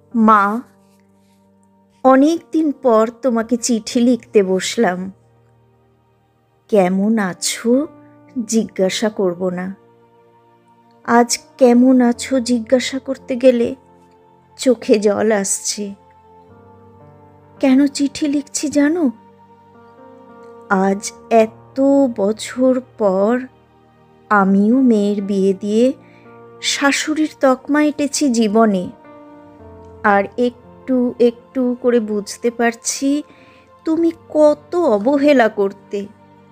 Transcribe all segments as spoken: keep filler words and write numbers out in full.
মা, অনেক দিন পর তোমাকে চিঠি লিখতে বসলাম। কেমন আছো জিজ্ঞাসা করব না, আজ কেমন আছো জিজ্ঞাসা করতে গেলে চোখে জল আসছে। কেন চিঠি লিখছি জানো? আজ এত বছর পর আমিও মেয়ের বিয়ে দিয়ে শাশুড়ির তকমা এঁটেছি জীবনে, আর একটু একটু করে বুঝতে পারছি তুমি কত অবহেলা করতে।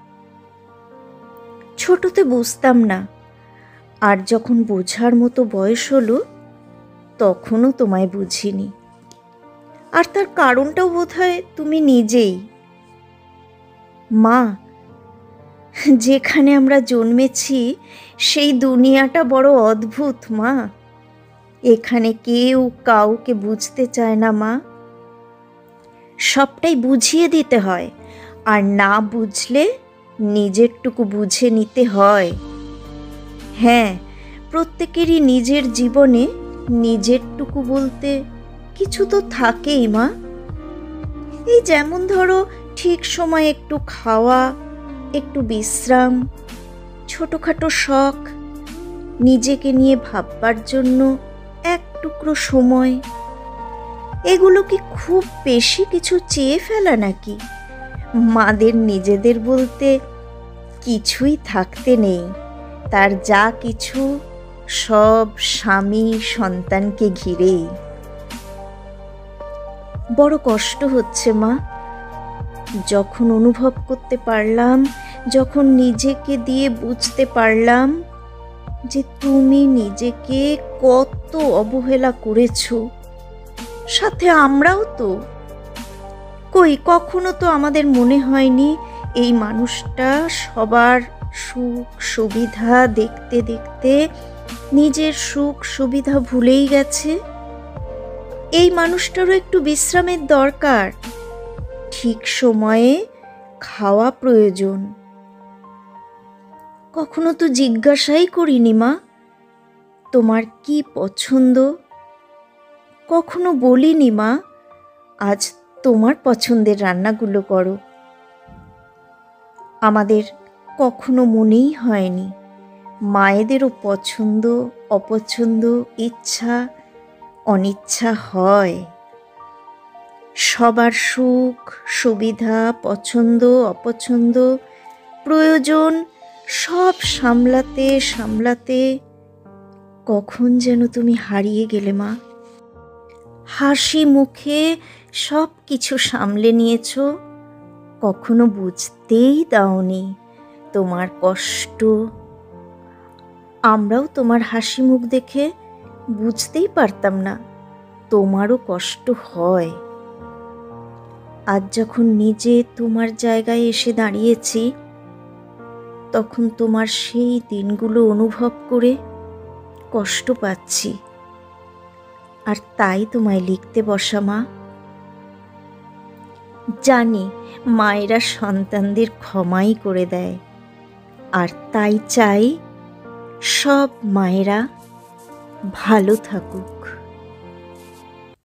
ছোটতে বুঝতাম না, আর যখন বোঝার মতো বয়স হলো তখনও তোমায় বুঝিনি। আর তার কারণটাও বোধহয় তুমি নিজেই। মা, যেখানে আমরা জন্মেছি সেই দুনিয়াটা বড় অদ্ভুত মা। এখানে কেউ কাউকে বুঝতে চায় না মা, সবটাই বুঝিয়ে দিতে হয়, আর না বুঝলে নিজেরটুকু বুঝে নিতে হয়। হ্যাঁ, প্রত্যেকেরই নিজের জীবনে নিজেরটুকু বলতে কিছু তো থাকেই মা। এই যেমন ধরো, ঠিক সময়ে একটু খাওয়া, একটু বিশ্রাম, ছোটোখাটো শখ, নিজেকে নিয়ে ভাববার জন্য এক টুকরো সময়। এগুলো কি খুব বেশি কিছু চেয়ে ফেলা নাকি? মাদের নিজেদের বলতে কিছুই থাকতে নেই, তার যা কিছু সব স্বামী সন্তানকে ঘিরেই। বড় কষ্ট হচ্ছে মা, যখন অনুভব করতে পারলাম, যখন নিজেকে দিয়ে বুঝতে পারলাম যে তুমি নিজেকে কত অবহেলা করেছো, সাথে আমরাও তো। কই কখনো তো আমাদের মনে হয়নি এই মানুষটা সবার সুখ সুবিধা দেখতে দেখতে নিজের সুখ সুবিধা ভুলেই গেছে। এই মানুষটারও একটু বিশ্রামের দরকার, ঠিক সময়ে খাওয়া প্রয়োজন। কখনো তো জিজ্ঞাসাই করিনি মা তোমার কি পছন্দ। কখনো বলিনি মা আজ তোমার পছন্দের রান্নাগুলো করো। আমাদের কখনো মনেই হয়নি মায়েদেরও পছন্দ অপছন্দ, ইচ্ছা অনিচ্ছা হয়। সবার সুখ সুবিধা, পছন্দ অপছন্দ, প্রয়োজন সব সামলাতে সামলাতে কখন যেন তুমি হারিয়ে গেলে মা। হাসি মুখে সব কিছু সামলে নিয়েছ, কখনো বুঝতেই দাওনি তোমার কষ্ট। আমরাও তোমার হাসি মুখ দেখে বুঝতেই পারতাম না তোমারও কষ্ট হয়। আজ যখন নিজে তোমার জায়গায় এসে দাঁড়িয়েছি, তখন তোমার সেই দিনগুলো অনুভব করে কষ্ট পাচ্ছি, আর তাই তোমায় লিখতে বসা মা। জানি মায়েরা সন্তানদের ক্ষমাই করে দেয়, আর তাই চাই সব মায়েরা ভালো থাকুক।